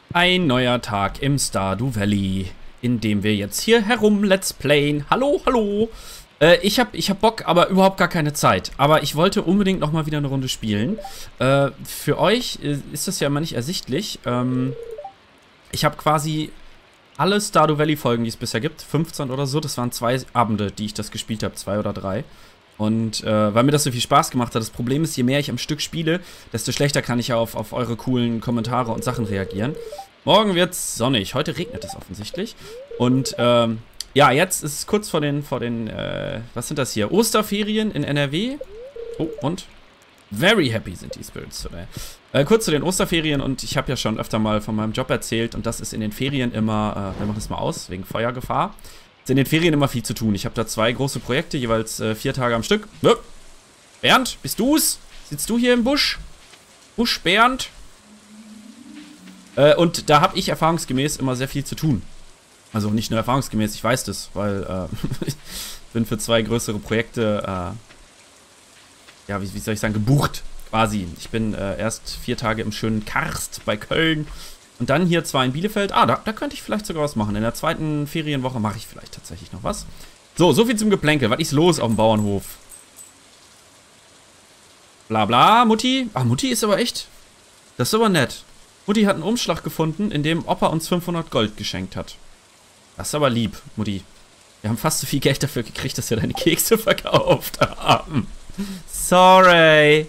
Ein neuer Tag im Stardew Valley, in dem wir jetzt hier herum Let's Playen. Hallo, hallo. Ich hab Bock, aber überhaupt gar keine Zeit. Aber ich wollte unbedingt noch mal wieder eine Runde spielen. Für euch ist das ja immer nicht ersichtlich. Ich habe quasi alle Stardew Valley Folgen, die es bisher gibt, 15 oder so. Das waren 2 Abende, die ich das gespielt habe, 2 oder 3. Und weil mir das so viel Spaß gemacht hat, das Problem ist, je mehr ich am Stück spiele, desto schlechter kann ich ja auf eure coolen Kommentare und Sachen reagieren. Morgen wird's sonnig, heute regnet es offensichtlich. Und ja, jetzt ist es kurz vor den was sind das hier? Osterferien in NRW. Oh, und? Very happy sind die Spirits today. Kurz zu den Osterferien, und ich habe ja schon öfter mal von meinem Job erzählt, und das ist in den Ferien immer, wir machen das mal aus, wegen Feuergefahr, ist in den Ferien immer viel zu tun. Ich habe da 2 große Projekte, jeweils 4 Tage am Stück. Bernd, bist du's? Sitzt du hier im Busch? Busch Bernd? Und da habe ich erfahrungsgemäß immer sehr viel zu tun. Also nicht nur erfahrungsgemäß, ich weiß das, weil ich bin für 2 größere Projekte, ja, wie soll ich sagen, gebucht quasi. Ich bin erst 4 Tage im schönen Karst bei Köln und dann hier 2 in Bielefeld. Da könnte ich vielleicht sogar was machen. In der zweiten Ferienwoche mache ich vielleicht tatsächlich noch was. So viel zum Geplänkel. Was ist los auf dem Bauernhof? Bla bla, Mutti. Ach, Mutti ist aber echt. Das ist aber nett. Mutti hat einen Umschlag gefunden, in dem Opa uns 500 Gold geschenkt hat. Das ist aber lieb, Mutti. Wir haben fast so viel Geld dafür gekriegt, dass wir deine Kekse verkauft haben. Sorry.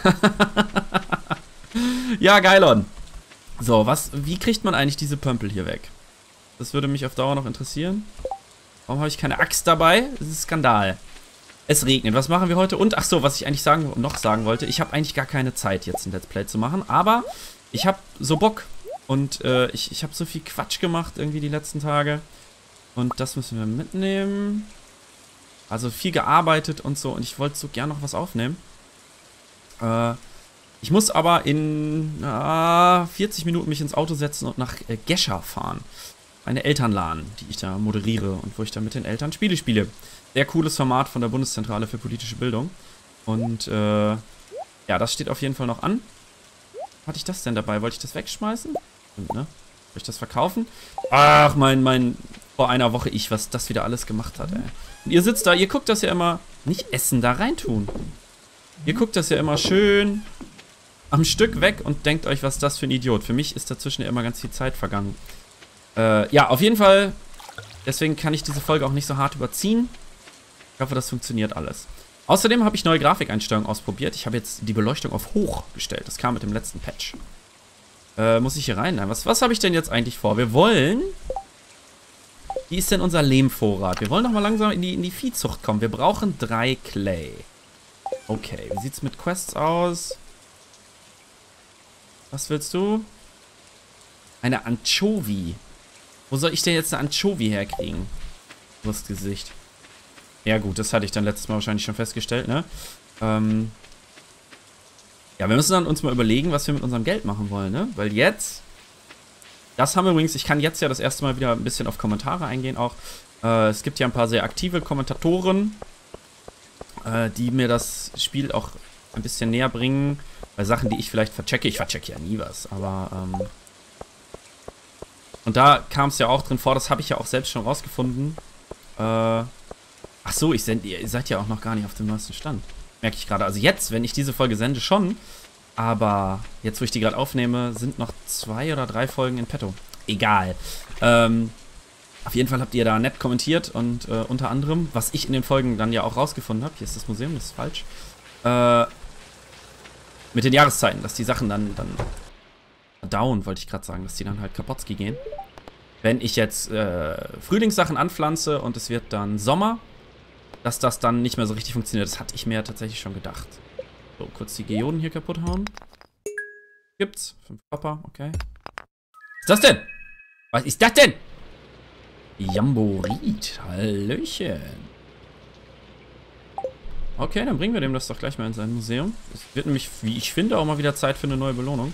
Ja, Geilon. So, wie kriegt man eigentlich diese Pömpel hier weg? Das würde mich auf Dauer noch interessieren. Warum habe ich keine Axt dabei? Das ist ein Skandal. Es regnet. Was machen wir heute? Und, ach so, was ich eigentlich noch sagen wollte. Ich habe eigentlich gar keine Zeit, jetzt ein Let's Play zu machen. Aber ich habe so Bock. Und ich habe so viel Quatsch gemacht irgendwie die letzten Tage. Und das müssen wir mitnehmen. Also viel gearbeitet und so. Und ich wollte so gern noch was aufnehmen. Ich muss aber in 40 Minuten mich ins Auto setzen und nach Gescher fahren. Eine Elternlan, die ich da moderiere und wo ich da mit den Eltern Spiele spiele. Sehr cooles Format von der Bundeszentrale für politische Bildung. Und ja, das steht auf jeden Fall noch an. Hatte ich das denn dabei? Wollte ich das wegschmeißen? Stimmt, ne? Soll ich das verkaufen? Ach, vor einer Woche was das wieder alles gemacht hat, ey. Und ihr sitzt da, ihr guckt das ja immer, nicht essen, da reintun. Ihr guckt das ja immer schön am Stück weg und denkt euch, was ist das für ein Idiot. Für mich ist dazwischen ja immer ganz viel Zeit vergangen. Ja, auf jeden Fall, deswegen kann ich diese Folge auch nicht so hart überziehen. Ich hoffe, das funktioniert alles. Außerdem habe ich neue Grafikeinstellungen ausprobiert. Ich habe jetzt die Beleuchtung auf hoch gestellt. Das kam mit dem letzten Patch. Muss ich hier rein? Nein, was habe ich denn jetzt eigentlich vor? Wir wollen... Wie ist denn unser Lehmvorrat? Wir wollen doch mal langsam in die Viehzucht kommen. Wir brauchen 3 Clay. Okay, wie sieht's mit Quests aus? Was willst du? Eine Anchovy. Wo soll ich denn jetzt eine Anchovy herkriegen? Brustgesicht. Ja gut, das hatte ich dann letztes Mal wahrscheinlich schon festgestellt, ne? Ja, wir müssen dann uns mal überlegen, was wir mit unserem Geld machen wollen, ne? Weil jetzt... Das haben wir übrigens, ich kann jetzt ja das erste Mal wieder ein bisschen auf Kommentare eingehen auch. Es gibt ja ein paar sehr aktive Kommentatoren, die mir das Spiel auch ein bisschen näher bringen. Bei Sachen, die ich vielleicht verchecke. Ich verchecke ja nie was, aber... Und da kam es ja auch drin vor, das habe ich ja auch selbst schon rausgefunden. Ach so, ihr seid ja auch noch gar nicht auf dem neuesten Stand. Merke ich gerade. Also jetzt, wenn ich diese Folge sende, schon... Aber jetzt, wo ich die gerade aufnehme, sind noch 2 oder 3 Folgen in petto. Egal. Auf jeden Fall habt ihr da nett kommentiert und unter anderem, was ich in den Folgen dann ja auch rausgefunden habe, hier ist das Museum, das ist falsch, mit den Jahreszeiten, dass die Sachen dann down, wollte ich gerade sagen, dass die dann halt kaputtski gehen. Wenn ich jetzt Frühlingssachen anpflanze und es wird dann Sommer, dass das dann nicht mehr so richtig funktioniert. Das hatte ich mir ja tatsächlich schon gedacht. So, kurz die Geoden hier kaputt hauen. Gibt's. 5 Copper, okay. Was ist das denn? Was ist das denn? Jamborit. Hallöchen. Okay, dann bringen wir dem das doch gleich mal in sein Museum. Es wird nämlich, wie ich finde, auch mal wieder Zeit für eine neue Belohnung.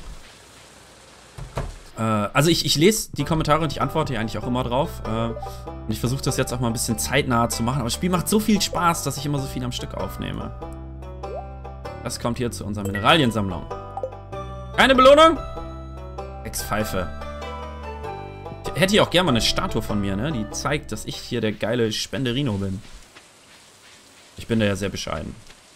Also ich lese die Kommentare und ich antworte hier eigentlich auch immer drauf. Und ich versuche das jetzt auch mal ein bisschen zeitnah zu machen. Aber das Spiel macht so viel Spaß, dass ich immer so viel am Stück aufnehme. Das kommt hier zu unserer Mineraliensammlung. Keine Belohnung? Ex-Pfeife. hätte hier auch gerne mal eine Statue von mir, ne? Die zeigt, dass ich hier der geile Spenderino bin. Ich bin da ja sehr bescheiden.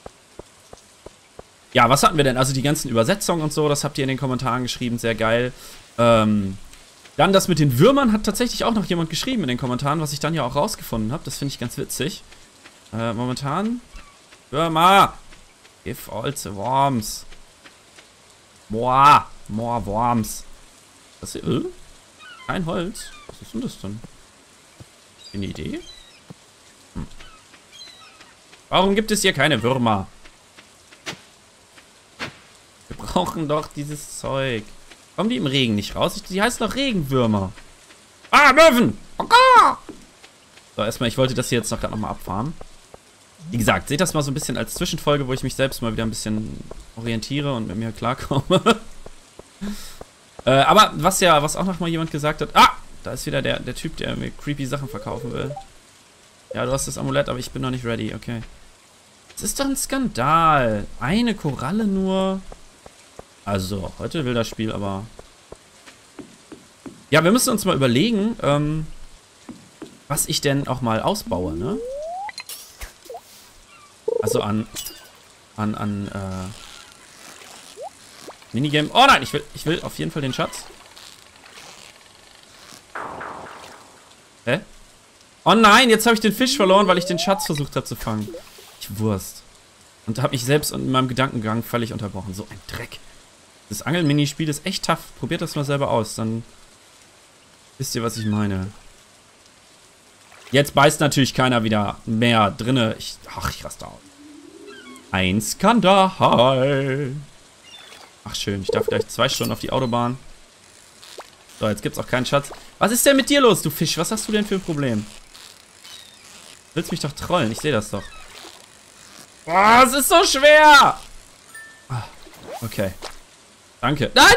Ja, was hatten wir denn? Also die ganzen Übersetzungen und so, das habt ihr in den Kommentaren geschrieben, sehr geil. Dann das mit den Würmern hat tatsächlich auch noch jemand geschrieben in den Kommentaren, was ich dann ja auch rausgefunden habe. Das finde ich ganz witzig. Momentan. Würmer! Give all the worms. More worms. Das hier, kein Holz. Was ist denn das denn? Eine Idee? Warum gibt es hier keine Würmer? Wir brauchen doch dieses Zeug. Kommen die im Regen nicht raus? Die heißen doch Regenwürmer. Ah, Möwen! Okay. So, erstmal, ich wollte das hier jetzt gerade nochmal abfahren. Wie gesagt, seht das mal so ein bisschen als Zwischenfolge, wo ich mich selbst mal wieder ein bisschen orientiere und mit mir klarkomme. Aber was auch noch mal jemand gesagt hat. Ah! Da ist wieder der Typ, der mir creepy Sachen verkaufen will. Ja, du hast das Amulett, aber ich bin noch nicht ready. Okay. Das ist doch ein Skandal. Eine Koralle nur. Also, heute will das Spiel aber... Ja, wir müssen uns mal überlegen, was ich denn auch mal ausbaue, ne? Also an Minigame. Oh nein, ich will auf jeden Fall den Schatz. Hä? Oh nein, jetzt habe ich den Fisch verloren, weil ich den Schatz versucht habe zu fangen. Ich Wurst. Und habe mich selbst in meinem Gedankengang völlig unterbrochen. So ein Dreck. Das Angeln-Minispiel ist echt tough. Probiert das mal selber aus, dann wisst ihr, was ich meine. Jetzt beißt natürlich keiner wieder mehr drinne. Ach, ich raste aus. Ein Skandal. Ach schön, ich darf gleich 2 Stunden auf die Autobahn. So, jetzt gibt's auch keinen Schatz. Was ist denn mit dir los, du Fisch? Was hast du denn für ein Problem? Du willst mich doch trollen, ich sehe das doch. Oh, es ist so schwer! Okay. Danke. Nein!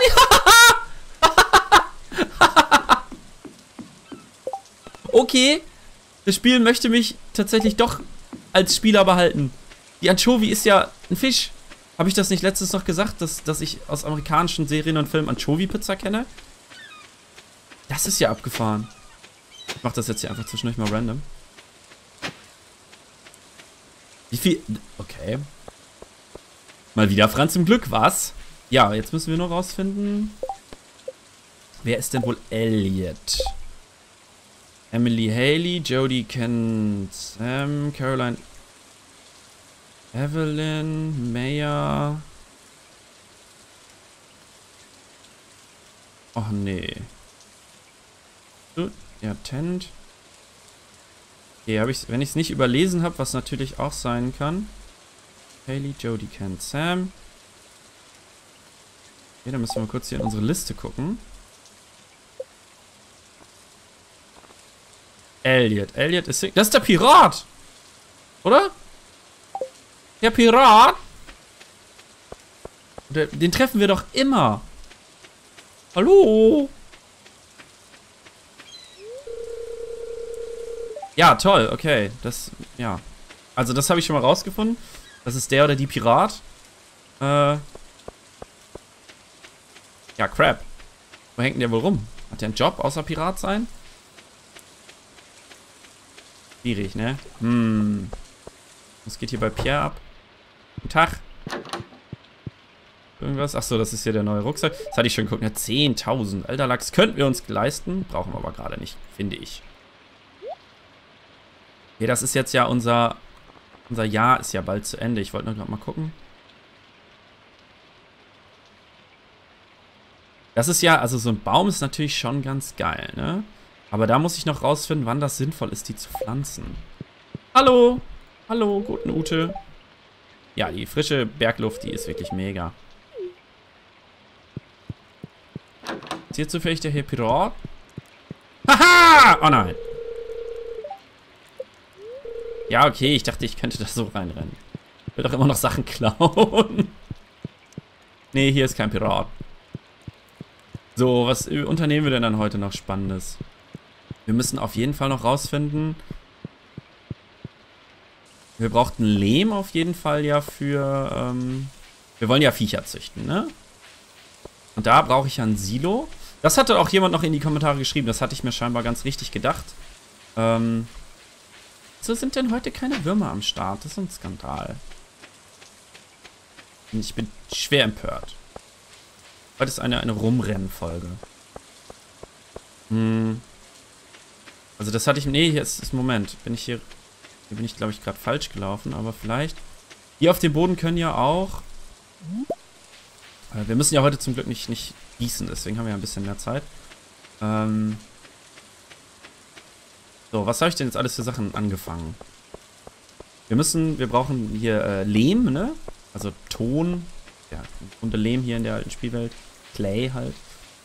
Okay. Das Spiel möchte mich tatsächlich doch als Spieler behalten. Die Anchovy ist ja ein Fisch. Habe ich das nicht letztens noch gesagt, dass ich aus amerikanischen Serien und Filmen Anchovy-Pizza kenne? Das ist ja abgefahren. Ich mache das jetzt hier einfach zwischendurch mal random. Wie viel... Okay. Mal wieder Franz im Glück, was? Ja, jetzt müssen wir nur rausfinden... Wer ist denn wohl Elliot? Emily Haley, Jodie kennt Sam, Caroline... Evelyn, Maya... Och nee. Ja, Tent. Okay, wenn ich es nicht überlesen habe, was natürlich auch sein kann. Haley, Jodie kennt Sam. Okay, dann müssen wir mal kurz hier in unsere Liste gucken. Elliot. Elliot ist... Das ist der Pirat! Oder? Der Pirat? Den treffen wir doch immer. Hallo? Ja, toll, okay. Das, ja. Also das habe ich schon mal rausgefunden. Das ist der oder die Pirat. Ja, Crap. Wo hängt denn der wohl rum? Hat der einen Job außer Pirat sein? Schwierig, ne? Was geht hier bei Pierre ab? Guten Tag. Irgendwas? Achso, das ist hier der neue Rucksack. Das hatte ich schon geguckt. 10.000. Alter Lachs könnten wir uns leisten. Brauchen wir aber gerade nicht, finde ich. Okay, das ist jetzt ja unser Jahr ist ja bald zu Ende. Ich wollte nur gerade mal gucken. Das ist ja, also so ein Baum ist natürlich schon ganz geil, ne? Aber da muss ich noch rausfinden, wann das sinnvoll ist, die zu pflanzen. Hallo! Hallo, guten Ute. Ja, die frische Bergluft, die ist wirklich mega. Ist hier zufällig der hier Pirat? Haha! Oh nein. Ja, okay, ich dachte, ich könnte da so reinrennen. Ich will doch immer noch Sachen klauen. Nee, hier ist kein Pirat. So, was unternehmen wir denn dann heute noch Spannendes? Wir müssen auf jeden Fall noch rausfinden. Wir brauchten Lehm auf jeden Fall ja für... wir wollen ja Viecher züchten, ne? Und da brauche ich ja ein Silo. Das hatte auch jemand noch in die Kommentare geschrieben. Das hatte ich mir scheinbar ganz richtig gedacht. So sind denn heute keine Würmer am Start? Das ist ein Skandal. Ich bin schwer empört. Heute ist eine Rumrennen-Folge. Also das hatte ich... Nee, hier ist... Moment. Hier bin ich, glaube ich, gerade falsch gelaufen. Aber vielleicht... Hier auf dem Boden können ja auch... Wir müssen ja heute zum Glück nicht gießen. Deswegen haben wir ja ein bisschen mehr Zeit. So, was habe ich denn jetzt alles für Sachen angefangen? Wir brauchen hier Lehm, ne? Also Ton. Ja, im Grunde Lehm hier in der alten Spielwelt. Clay halt.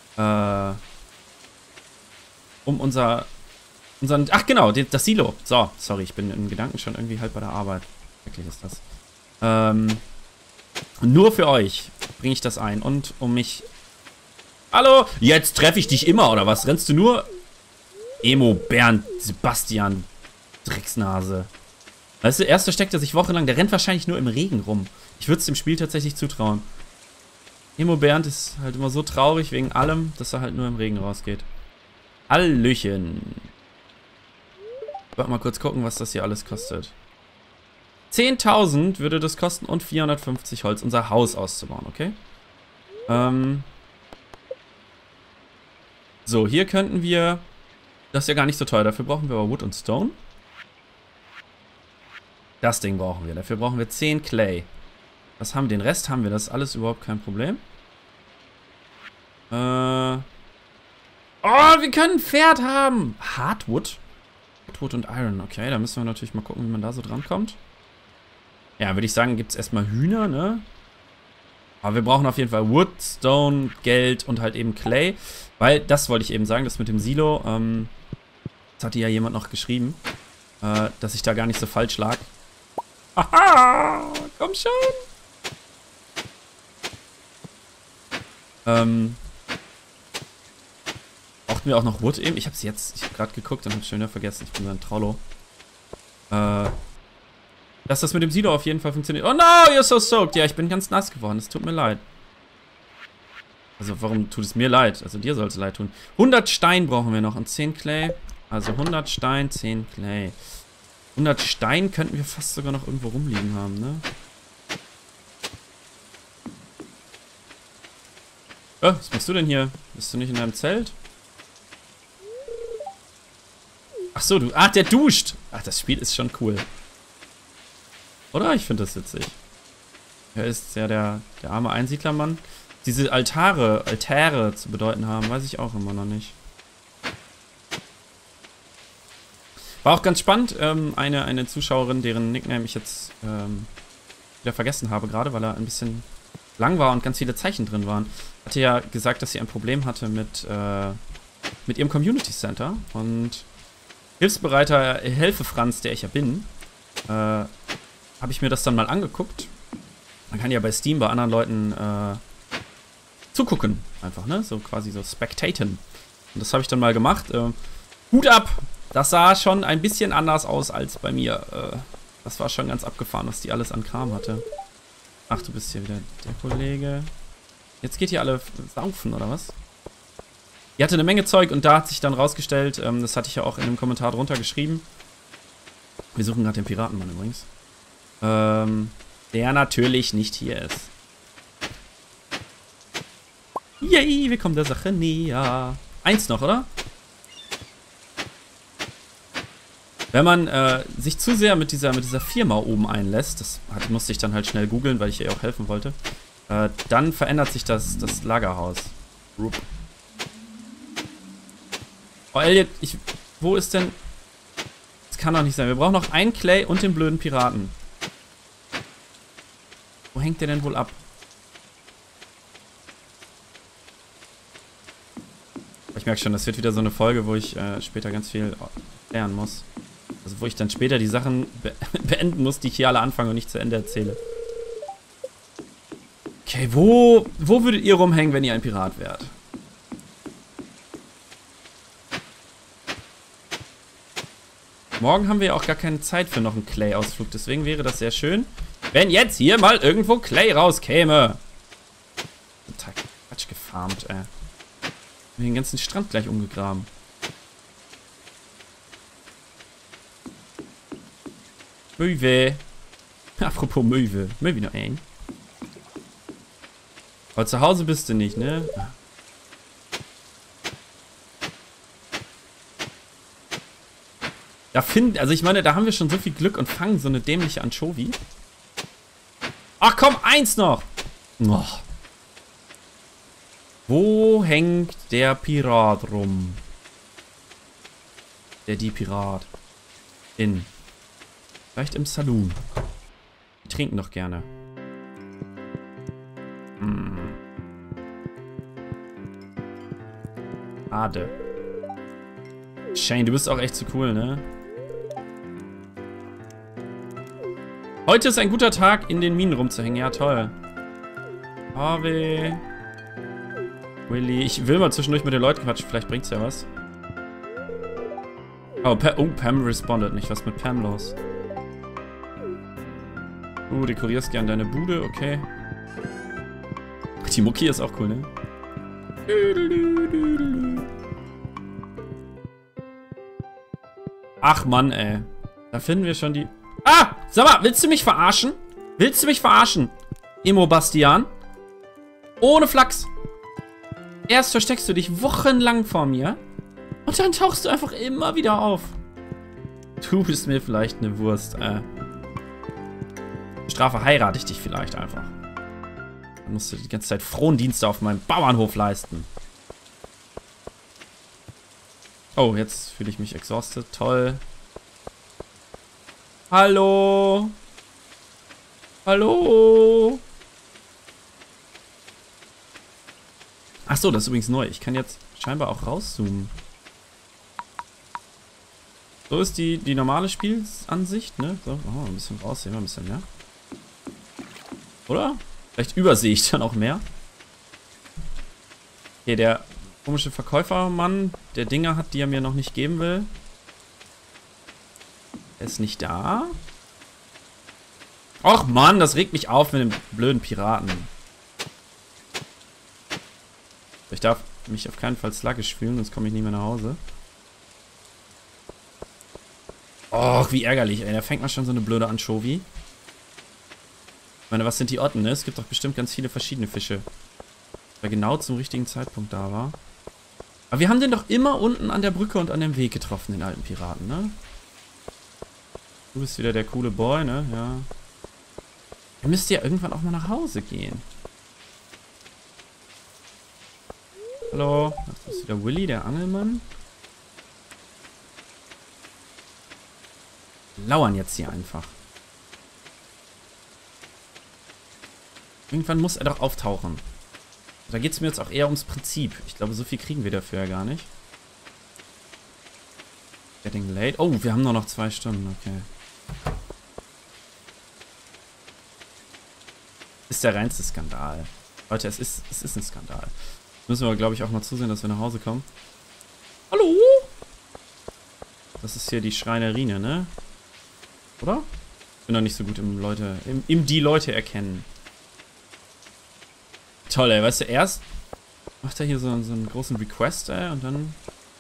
Um unseren... Ach genau, das Silo. So, sorry, ich bin in Gedanken schon irgendwie halt bei der Arbeit. Wirklich ist das. Nur für euch bringe ich das ein. Und um mich... Hallo? Jetzt treffe ich dich immer, oder was? Rennst du nur... Emo, Bernd, Sebastian, Drecksnase. Weißt du, erst versteckt er sich wochenlang. Der rennt wahrscheinlich nur im Regen rum. Ich würde es dem Spiel tatsächlich zutrauen. Emo Bernd ist halt immer so traurig wegen allem, dass er halt nur im Regen rausgeht. Hallöchen. Ich wollte mal kurz gucken, was das hier alles kostet. 10.000 würde das kosten und 450 Holz, unser Haus auszubauen, okay? So, hier könnten wir... Das ist ja gar nicht so teuer. Dafür brauchen wir aber Wood und Stone. Das Ding brauchen wir. Dafür brauchen wir 10 Clay. Was haben wir? Den Rest haben wir. Das ist alles überhaupt kein Problem. Oh, wir können ein Pferd haben. Hardwood? Hardwood und Iron. Okay, da müssen wir natürlich mal gucken, wie man da so drankommt. Ja, würde ich sagen, gibt es erstmal Hühner, ne? Aber wir brauchen auf jeden Fall Wood, Stone, Geld und halt eben Clay. Weil, das wollte ich eben sagen, das mit dem Silo, das hatte ja jemand noch geschrieben, dass ich da gar nicht so falsch lag. Haha, komm schon! Brauchten wir auch noch Wood eben? Ich habe gerade geguckt und habe schon wieder vergessen. Ich bin so ein Trollo. Dass das mit dem Silo auf jeden Fall funktioniert. Oh no, you're so soaked. Ja, ich bin ganz nass geworden. Es tut mir leid. Also, warum tut es mir leid? Also, dir soll es leid tun. 100 Stein brauchen wir noch und 10 Clay. Also, 100 Stein, 10 Clay. 100 Stein könnten wir fast sogar noch irgendwo rumliegen haben, ne? Was machst du denn hier? Bist du nicht in deinem Zelt? Ach so, du... Ach, der duscht! Ach, das Spiel ist schon cool. Oder? Ich finde das witzig. Er ist ja der arme Einsiedlermann. Diese Altäre zu bedeuten haben, weiß ich auch immer noch nicht. War auch ganz spannend. Eine Zuschauerin, deren Nickname ich jetzt wieder vergessen habe gerade, weil er ein bisschen lang war und ganz viele Zeichen drin waren, hatte ja gesagt, dass sie ein Problem hatte mit ihrem Community Center. Und hilfsbereiter Helfefranz, der ich ja bin, habe ich mir das dann mal angeguckt. Man kann ja bei Steam bei anderen Leuten zugucken, einfach, ne? So quasi so spectaten. Und das habe ich dann mal gemacht. Hut ab! Das sah schon ein bisschen anders aus als bei mir. Das war schon ganz abgefahren, was die alles an Kram hatte. Ach, du bist hier wieder der Kollege. Jetzt geht hier alle saufen, oder was? Die hatte eine Menge Zeug und da hat sich dann rausgestellt, das hatte ich ja auch in einem Kommentar drunter geschrieben. Wir suchen gerade den Piratenmann übrigens. Der natürlich nicht hier ist. Yay, wir kommen der Sache näher. 1 noch, oder? Wenn man sich zu sehr mit dieser Firma oben einlässt, das musste ich dann halt schnell googeln, weil ich ihr auch helfen wollte, dann verändert sich das Lagerhaus. Oh, Elliot, wo ist denn... Das kann doch nicht sein. Wir brauchen noch einen Clay und den blöden Piraten. Wo hängt der denn wohl ab? Ich merke schon, das wird wieder so eine Folge, wo ich später ganz viel lernen muss. Also wo ich dann später die Sachen beenden muss, die ich hier alle anfange und nicht zu Ende erzähle. Okay, wo würdet ihr rumhängen, wenn ihr ein Pirat wärt? Morgen haben wir ja auch gar keine Zeit für noch einen Clay-Ausflug, deswegen wäre das sehr schön, wenn jetzt hier mal irgendwo Clay rauskäme. Total Quatsch gefarmt, ey. Den ganzen Strand gleich umgegraben. Möwe. Apropos Möwe. Möwe noch ein. Aber zu Hause bist du nicht, ne? Also ich meine, da haben wir schon so viel Glück und fangen so eine dämliche Anchovy. Ach komm, eins noch! Oh. Wo hängt der Pirat rum? Die Pirat. Vielleicht im Saloon. Die trinken doch gerne. Schade. Shane, du bist auch echt zu cool, ne? Heute ist ein guter Tag, in den Minen rumzuhängen. Ja, toll. Harvey. Willy. Ich will mal zwischendurch mit den Leuten quatschen. Vielleicht bringt's ja was. Oh, Pam respondet nicht. Was ist mit Pam los? Du dekorierst gern deine Bude. Okay. Die Mucki ist auch cool, ne? Ach, Mann, ey. Da finden wir schon die... Ah! Sag mal, willst du mich verarschen? Willst du mich verarschen? Emo Bastian? Ohne Flachs. Erst versteckst du dich wochenlang vor mir und dann tauchst du einfach immer wieder auf. Du bist mir vielleicht eine Wurst. Strafe heirate ich dich vielleicht einfach. Dann musst du die ganze Zeit Frondienste auf meinem Bauernhof leisten. Oh, jetzt fühle ich mich exhausted. Toll. Hallo? Hallo? Achso, das ist übrigens neu. Ich kann jetzt scheinbar auch rauszoomen. So ist die normale Spielansicht, ne? So, oh, ein bisschen raus, sehen wir ein bisschen mehr. Oder? Vielleicht übersehe ich dann auch mehr. Okay, der komische Verkäufermann, der Dinger hat, die er mir noch nicht geben will. Er ist nicht da. Och Mann, das regt mich auf mit dem blöden Piraten. Ich darf mich auf keinen Fall sluggish fühlen, sonst komme ich nie mehr nach Hause. Och, wie ärgerlich, ey. Da fängt man schon so eine blöde Anchovy. Ich meine, was sind die Otten, ne? Es gibt doch bestimmt ganz viele verschiedene Fische. Weil genau zum richtigen Zeitpunkt da war. Aber wir haben den doch immer unten an der Brücke und an dem Weg getroffen, den alten Piraten, ne? Du bist wieder der coole Boy, ne? Ja. Ihr müsst ja irgendwann auch mal nach Hause gehen. Hallo? Ach, das ist wieder Willy, der Angelmann. Lauern jetzt hier einfach. Irgendwann muss er doch auftauchen. Da geht es mir jetzt auch eher ums Prinzip. Ich glaube, so viel kriegen wir dafür ja gar nicht. Getting late. Oh, wir haben nur noch 2 Stunden. Okay. Ist der reinste Skandal. Leute, es ist ein Skandal. Müssen wir, glaube ich, auch mal zusehen, dass wir nach Hause kommen. Hallo? Das ist hier die Schreinerine, ne? Oder? Ich bin noch nicht so gut im die Leute erkennen. Toll, ey. Weißt du, erst macht er hier so einen großen Request, ey, und dann...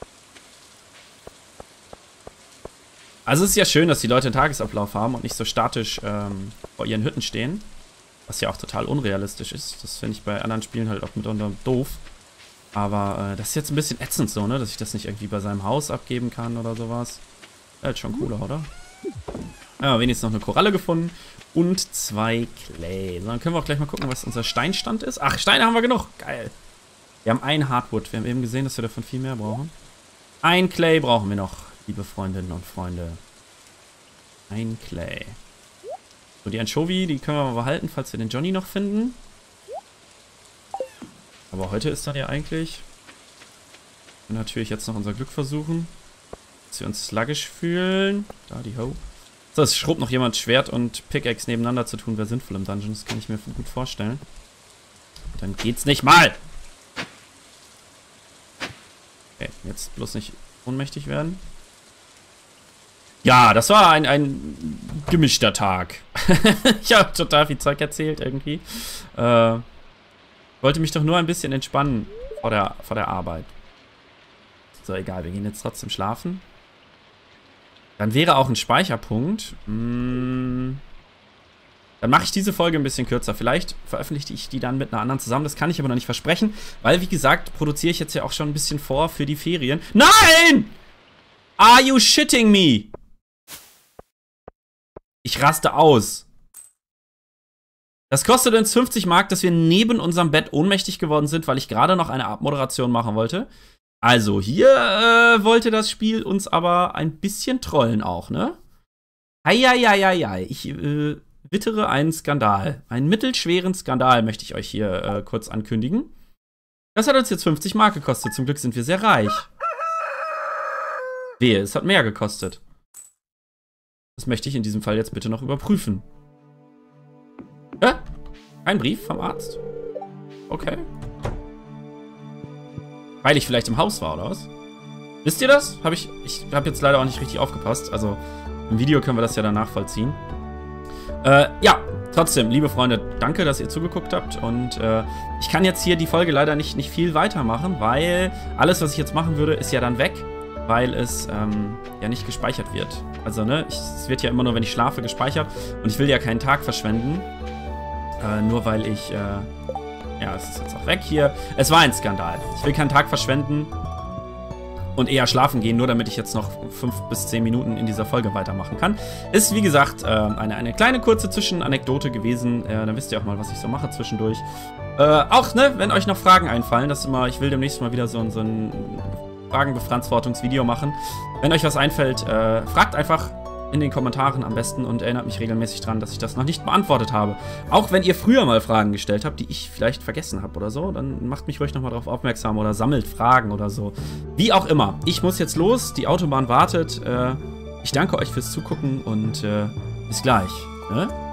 Also es ist ja schön, dass die Leute einen Tagesablauf haben und nicht so statisch vor ihren Hütten stehen. Was ja auch total unrealistisch ist. Das finde ich bei anderen Spielen halt auch mitunter doof. Aber das ist jetzt ein bisschen ätzend so, ne? Dass ich das nicht irgendwie bei seinem Haus abgeben kann oder sowas. Ja, ist schon cooler, oder? Ja, wenigstens noch eine Koralle gefunden. Und 2 Clay. So, dann können wir auch gleich mal gucken, was unser Steinstand ist. Ach, Steine haben wir genug. Geil. Wir haben 1 Hardwood. Wir haben eben gesehen, dass wir davon viel mehr brauchen. 1 Clay brauchen wir noch, liebe Freundinnen und Freunde. 1 Clay. So, die Anchovy, die können wir mal behalten, falls wir den Johnny noch finden. Aber heute ist dann ja eigentlich... Wir natürlich jetzt noch unser Glück versuchen. Dass wir uns sluggish fühlen. Da, die Ho. So, es schrubbt noch jemand Schwert und Pickaxe nebeneinander zu tun, wäre sinnvoll im Dungeon. Das kann ich mir gut vorstellen. Dann geht's nicht mal! Okay, jetzt bloß nicht ohnmächtig werden. Ja, das war ein gemischter Tag. Ich habe total viel Zeug erzählt irgendwie. Wollte mich doch nur ein bisschen entspannen vor der Arbeit. So, egal, wir gehen jetzt trotzdem schlafen. Dann wäre auch ein Speicherpunkt. Dann mache ich diese Folge ein bisschen kürzer. Vielleicht veröffentliche ich die dann mit einer anderen zusammen. Das kann ich aber noch nicht versprechen. Weil, wie gesagt, produziere ich jetzt ja auch schon ein bisschen vor für die Ferien. Nein! Are you shitting me? Ich raste aus. Das kostet uns 50 Mark, dass wir neben unserem Bett ohnmächtig geworden sind, weil ich gerade noch eine Abmoderation machen wollte. Also, hier wollte das Spiel uns aber ein bisschen trollen auch, ne? Eieieiei. Ich wittere einen Skandal. Einen mittelschweren Skandal möchte ich euch hier kurz ankündigen. Das hat uns jetzt 50 Mark gekostet. Zum Glück sind wir sehr reich. Wehe, es hat mehr gekostet. Das möchte ich in diesem Fall jetzt bitte noch überprüfen. Ein Brief vom Arzt? Okay. Weil ich vielleicht im Haus war, oder was? Wisst ihr das? Ich habe jetzt leider auch nicht richtig aufgepasst. Also, im Video können wir das ja dann nachvollziehen. Ja, trotzdem, liebe Freunde, danke, dass ihr zugeguckt habt. Und ich kann jetzt hier die Folge leider nicht viel weitermachen, weil alles, was ich jetzt machen würde, ist ja dann weg. Weil es ja nicht gespeichert wird. Also, ne, es wird ja immer nur, wenn ich schlafe, gespeichert. Und ich will ja keinen Tag verschwenden. Nur weil ich, ja, es ist jetzt auch weg hier. Es war ein Skandal. Ich will keinen Tag verschwenden und eher schlafen gehen, nur damit ich jetzt noch 5 bis 10 Minuten in dieser Folge weitermachen kann. Ist, wie gesagt, eine kleine, kurze Zwischenanekdote gewesen. Dann wisst ihr auch mal, was ich so mache zwischendurch. Auch, ne, wenn euch noch Fragen einfallen, das ist immer, ich will demnächst mal wieder so ein Fragenbeantwortungsvideo machen. Wenn euch was einfällt, fragt einfach in den Kommentaren am besten und erinnert mich regelmäßig dran, dass ich das noch nicht beantwortet habe. Auch wenn ihr früher mal Fragen gestellt habt, die ich vielleicht vergessen habe oder so, dann macht mich ruhig nochmal darauf aufmerksam oder sammelt Fragen oder so. Wie auch immer. Ich muss jetzt los, die Autobahn wartet. Ich danke euch fürs Zugucken und bis gleich. Ne?